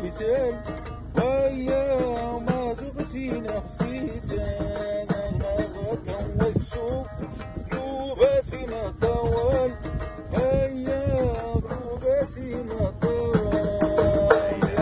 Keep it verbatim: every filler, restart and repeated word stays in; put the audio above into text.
خسيسان هيا ما زغسينا خسيسان المغة والسوق ذو باسنا طوال هيا ذو باسنا طوال